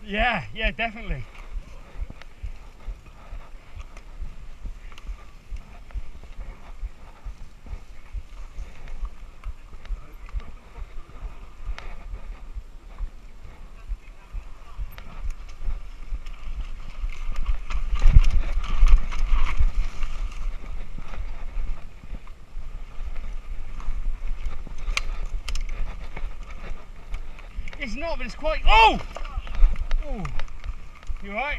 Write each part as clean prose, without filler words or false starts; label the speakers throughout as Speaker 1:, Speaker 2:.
Speaker 1: Yeah, yeah, definitely. It's not, but it's quite. Oh! Oh! You right?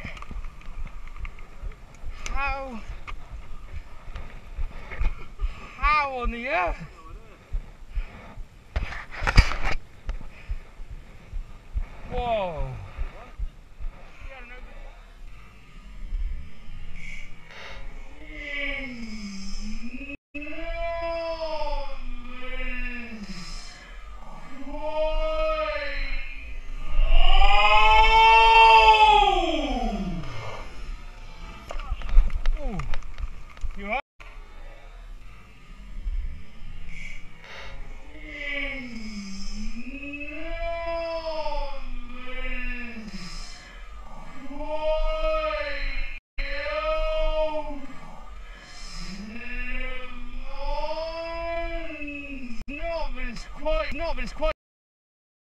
Speaker 1: How? How on the earth? Whoa! You right? Not, but it's quite.